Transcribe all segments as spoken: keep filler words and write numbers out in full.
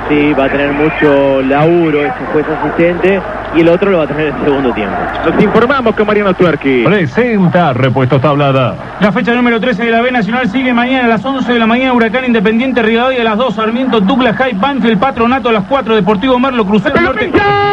Sí, va a tener mucho laburo ese juez asistente y el otro lo va a tener en el segundo tiempo. Nos informamos con Mariano Tuerqui. Presenta Repuestos Tablada. La fecha número trece de la B Nacional sigue mañana a las once de la mañana. Huracán Independiente Rivadavia a las dos. Sarmiento, Douglas High, Banfield, Patronato a las cuatro. Deportivo Merlo, Crucero Norte.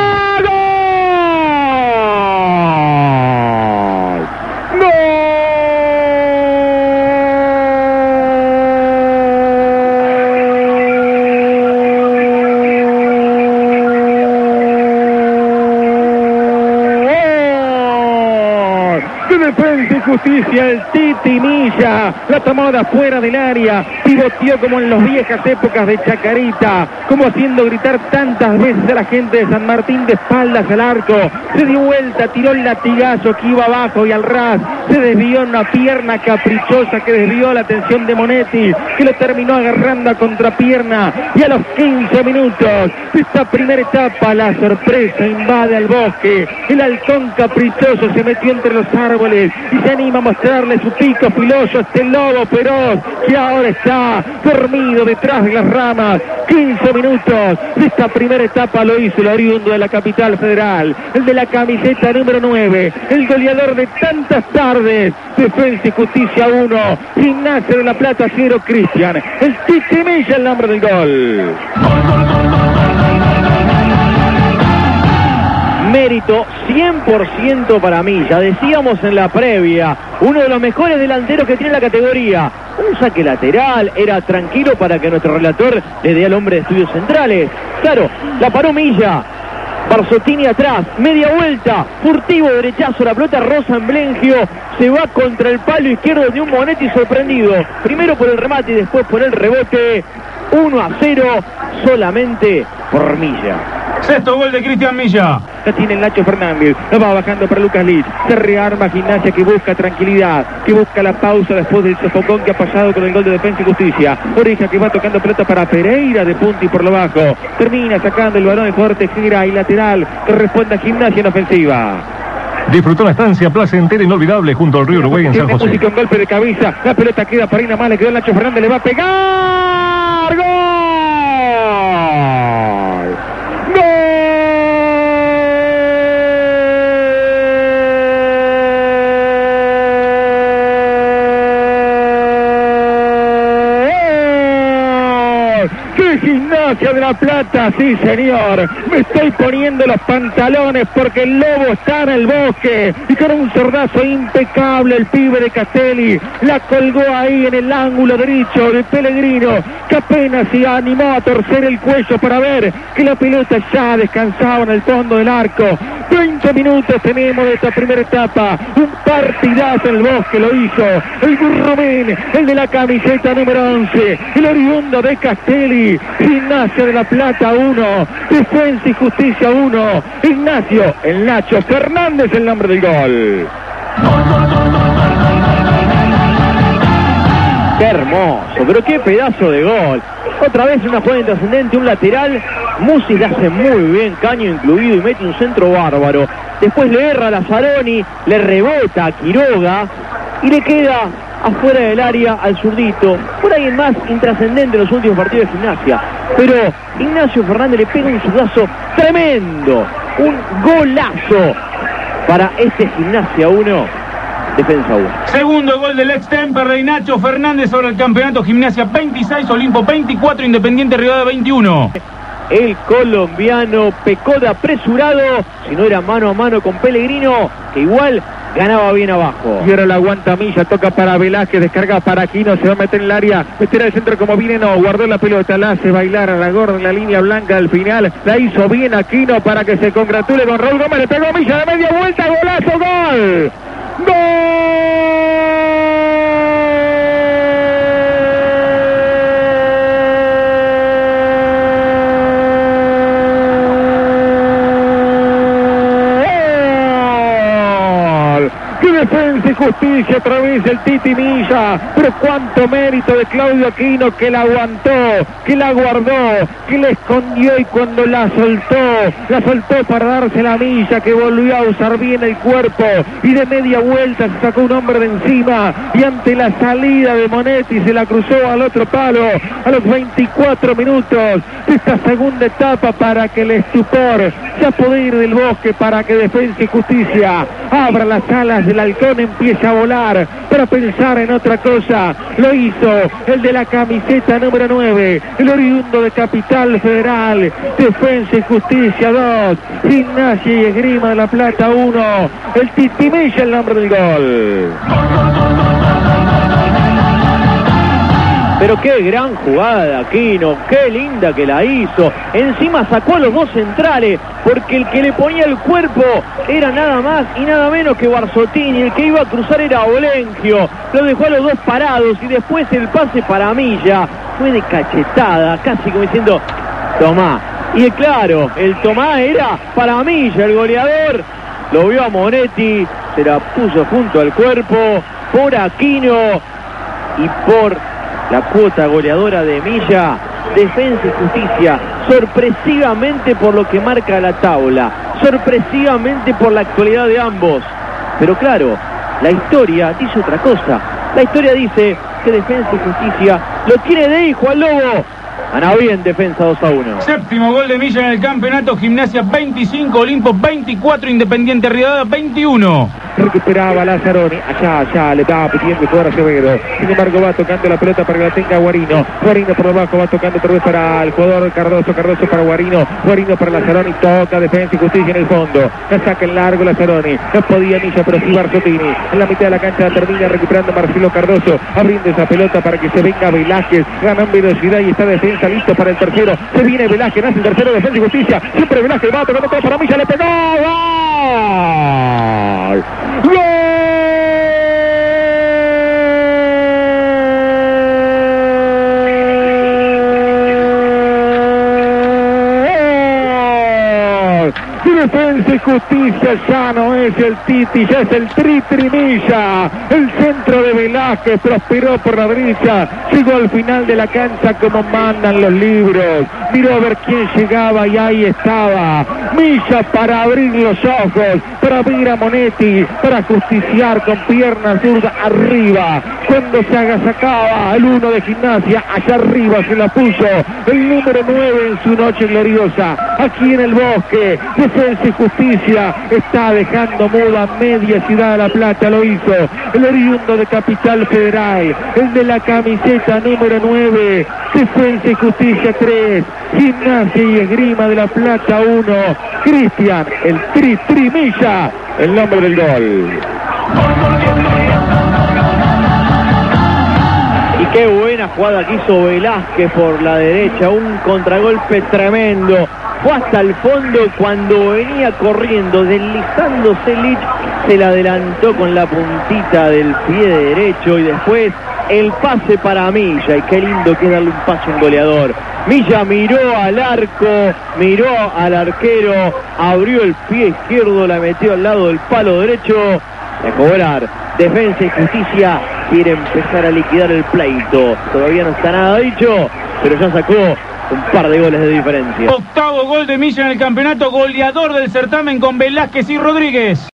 Defensa y Justicia, el Titi Milla, la tomó de afuera del área, pivoteó como en las viejas épocas de Chacarita, como haciendo gritar tantas veces a la gente de San Martín de espaldas al arco, se dio vuelta, tiró el latigazo que iba abajo y al ras, se desvió en una pierna caprichosa que desvió la atención de Monetti, que lo terminó agarrando a contrapierna, y a los quince minutos de esta primera etapa la sorpresa invade al bosque, el halcón caprichoso se metió entre los árboles y se anima a mostrarle su pico filoso a este lobo feroz que ahora está dormido detrás de las ramas. quince minutos de esta primera etapa lo hizo el oriundo de la capital federal, el de la camiseta número nueve, el goleador de tantas tardes. Defensa y Justicia uno, Gimnasia de la Plata cero, Cristian, el Titi Milla, el nombre del gol. Mérito cien por ciento para mí, ya decíamos en la previa, uno de los mejores delanteros que tiene la categoría. Un saque lateral, era tranquilo para que nuestro relator le dé al hombre de estudios centrales. Claro, la paró Milla, Barzottini atrás, media vuelta, furtivo derechazo, la pelota rosa en Blengio, se va contra el palo izquierdo de un Monetti sorprendido, primero por el remate y después por el rebote. Uno a cero solamente por Milla. Sexto gol de Cristian Milla. La tiene el Nacho Fernández, la va bajando para Lucas Liz, se rearma Gimnasia que busca tranquilidad, que busca la pausa después del sofocón que ha pasado con el gol de Defensa y Justicia. Oreja que va tocando pelota para Pereira de punta y por lo bajo, termina sacando el balón de fuerte, gira y lateral, que responde a Gimnasia en ofensiva. Disfrutó una estancia placentera e inolvidable junto al río Uruguay en San José. Música, un golpe de cabeza, la pelota queda para Ina más, le quedó el Nacho Fernández, le va a pegar, ¡gol! Gimnasia de la Plata, sí señor, me estoy poniendo los pantalones porque el lobo está en el bosque y con un sordazo impecable el pibe de Castelli la colgó ahí en el ángulo derecho de Pellegrino, que apenas se animó a torcer el cuello para ver que la pelota ya descansaba en el fondo del arco. veinte minutos tenemos de esta primera etapa, un partidazo en el bosque lo hizo el Gurrumín, el de la camiseta número once, el oriundo de Castelli. Gimnasia de la Plata uno, Defensa y Justicia uno, Ignacio el Nacho Fernández, el nombre del gol. Qué hermoso, pero qué pedazo de gol. Otra vez una jugada intrascendente, un lateral. Musi le hace muy bien, caño incluido, y mete un centro bárbaro. Después le erra a Lazzaroni, le rebota a Quiroga y le queda afuera del área al zurdito. Por ahí en más intrascendente en los últimos partidos de Gimnasia. Pero Ignacio Fernández le pega un zurdazo tremendo. Un golazo para este Gimnasia uno, Defensa uno. Segundo gol del extemper de Ignacio Fernández sobre el campeonato. Gimnasia veintiséis, Olimpo veinticuatro, Independiente Rivadavia veintiuno. El colombiano pecó de apresurado, si no era mano a mano con Pellegrino, que igual ganaba bien abajo. Y ahora la aguanta Milla, toca para Velázquez, descarga para Aquino, se va a meter en el área, meter al centro como viene, no, guardó la pelota, la hace bailar a la gorda en la línea blanca al final, la hizo bien Aquino para que se congratule con Raúl Gómez, le pegó Milla de media vuelta, golazo, gol, gol. Defensa y Justicia, otra vez el Titi Milla, pero cuánto mérito de Claudio Aquino, que la aguantó, que la guardó, que la escondió, y cuando la soltó, la soltó para darse la Milla, que volvió a usar bien el cuerpo, y de media vuelta se sacó un hombre de encima, y ante la salida de Monetti se la cruzó al otro palo, a los veinticuatro minutos de esta segunda etapa, para que el estupor se apodere del Bosque, para que Defensa y Justicia abra las alas del halcón, empieza a volar para pensar en otra cosa. Lo hizo el de la camiseta número nueve, el oriundo de Capital Federal. Defensa y Justicia dos, Gimnasia y Esgrima de La Plata uno. El Titi Milla, el nombre del gol. Pero qué gran jugada de Aquino, qué linda que la hizo. Encima sacó a los dos centrales, porque el que le ponía el cuerpo era nada más y nada menos que Barzottini. El que iba a cruzar era Olengio. Lo dejó a los dos parados, y después el pase para Milla fue de cachetada, casi como diciendo, tomá. Y claro, el tomá era para Milla, el goleador. Lo vio a Monetti, se la puso junto al cuerpo por Aquino y por la cuota goleadora de Milla. Defensa y Justicia, sorpresivamente por lo que marca la tabla, sorpresivamente por la actualidad de ambos. Pero claro, la historia dice otra cosa. La historia dice que Defensa y Justicia lo quiere de hijo al Lobo. Gana bien Defensa dos a uno. Séptimo gol de Milla en el campeonato. Gimnasia veinticinco, Olimpo veinticuatro, Independiente Rivadavia veintiuno. Recuperaba Lazzaroni, allá, allá, le va pidiendo jugar a Acevedo. Sin embargo, va tocando la pelota para que la tenga Guarino. Guarino por abajo, va tocando otra vez para el jugador Cardoso. Cardoso para Guarino. Guarino para Lazzaroni, toca Defensa y Justicia en el fondo. La saca en largo Lazzaroni. No podía Milla, pero sí Barzottini. En la mitad de la cancha termina recuperando Marcelo Cardoso. Abriendo esa pelota para que se venga Velázquez. Ganan velocidad y está Defensa listo para el tercero. Se viene Velázquez, nace el tercero, Defensa y Justicia. Siempre Velázquez va tocando todo para Milla, le pegó. ¡Gol! ¡Gol! Defensa y Justicia, ya no es el Titi, ya es el Tritri Milla. El centro de Velázquez prosperó por la derecha, llegó al final de la cancha como mandan los libros. Miró a ver quién llegaba y ahí estaba Milla para abrir los ojos, para abrir a Monetti, para justiciar con pierna zurda arriba. Cuando se agasacaba el uno de Gimnasia, allá arriba se la puso el número nueve en su noche gloriosa. Aquí en el Bosque, Defensa y Justicia está dejando muda media ciudad de La Plata. Lo hizo el oriundo de Capital Federal, el de la camiseta número nueve. Defensa y Justicia tres, Gimnasia y Esgrima de La Plata uno. Cristian, el Tri Tri Milla, el nombre del gol. Y qué buena jugada que hizo Velázquez por la derecha, un contragolpe tremendo. Fue hasta el fondo, cuando venía corriendo, deslizándose Lich, se la adelantó con la puntita del pie derecho, y después el pase para Milla. Y qué lindo que es darle un pase a un goleador. Milla miró al arco, miró al arquero, abrió el pie izquierdo, la metió al lado del palo derecho. A cobrar. Defensa y Justicia quiere empezar a liquidar el pleito. Todavía no está nada dicho, pero ya sacó un par de goles de diferencia. Octavo gol de Milla en el campeonato, goleador del certamen con Velázquez y Rodríguez.